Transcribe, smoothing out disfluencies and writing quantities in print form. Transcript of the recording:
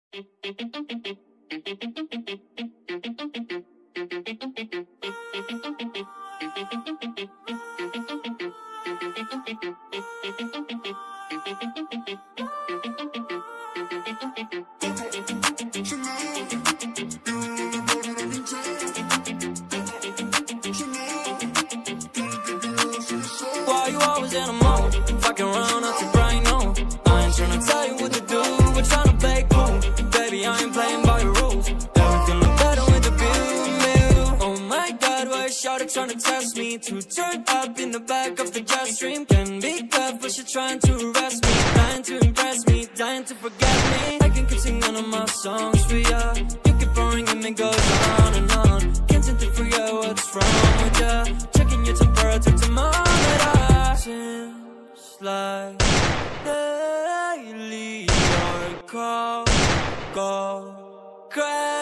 Why you always in a mode? Fucking around up to brain on. I ain't tryna tell you what to do, we're tryna play cool. Baby, I ain't playing by your rules. Everything look better with the view. Oh my God, why is Shawty tryna test me? To turn up in the back of the jet stream. Can be good, but she trying to arrest me. Trying to impress me, dying to forget me. I can keep singing all my songs for ya. You keep boring and it goes on and on. Can't seem to figure out what's wrong with ya. Checking your temperature to monitor. Seems like lately your call go crazy.